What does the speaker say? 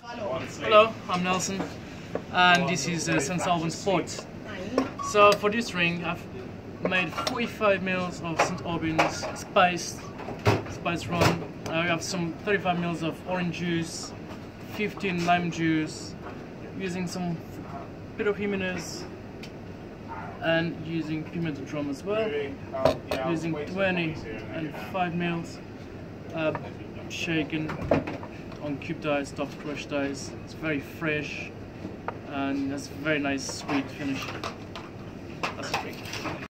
Hello, I'm Nelson, and this is St. Aubin Sport. So for this drink, I've made 45 ml of St. Aubin's spiced rum. I have some 35 ml of orange juice, 15 lime juice, using some bit of Jimenez, and using pimento drum as well, using 20 and 5 ml, shaken on cubed ice, top crushed ice. It's very fresh and has a very nice sweet finish. That's the drink.